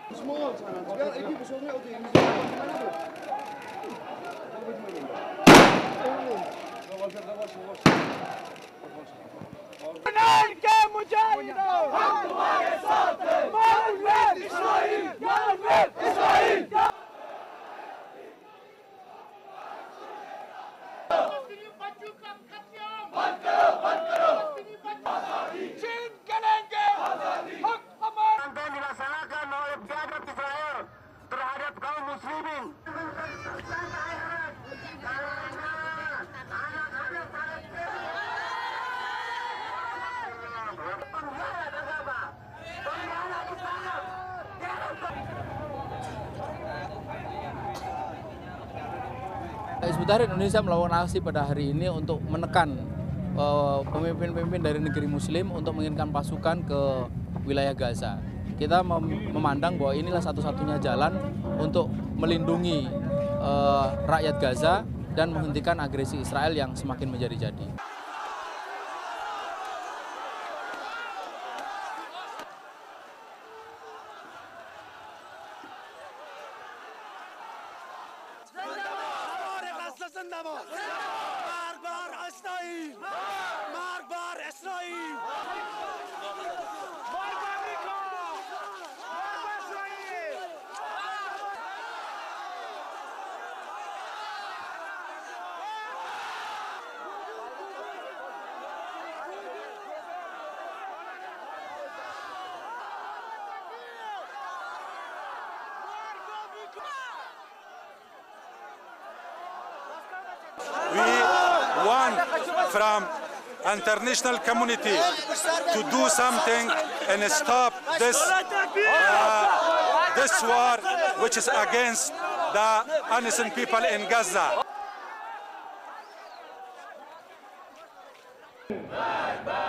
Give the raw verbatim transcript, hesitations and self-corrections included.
Semua sana. Sekarang ini besarnya udah yang mana tuh? के मुजाहिदों हम तुम्हारे साथ हैं मौलवी इस्राइल मौलवी इस्राइल चीन करेंगे हक हमारा dilaksanakan oleh pejabat Israel terhadap kaum muslimin. Hizbut Tahrir Indonesia melakukan aksi pada hari ini untuk menekan pemimpin-pemimpin uh, dari negeri Muslim untuk mengirimkan pasukan ke wilayah Gaza. Kita mem memandang bahwa inilah satu-satunya jalan untuk melindungi uh, rakyat Gaza dan menghentikan agresi Israel yang semakin menjadi-jadi. زنده‌باد مرگبر اسرائیل مرگبر اسرائیل مرگ آمریکا مرگ اسرائیل We want from international community to do something and stop this uh, this war which is against the innocent people in Gaza.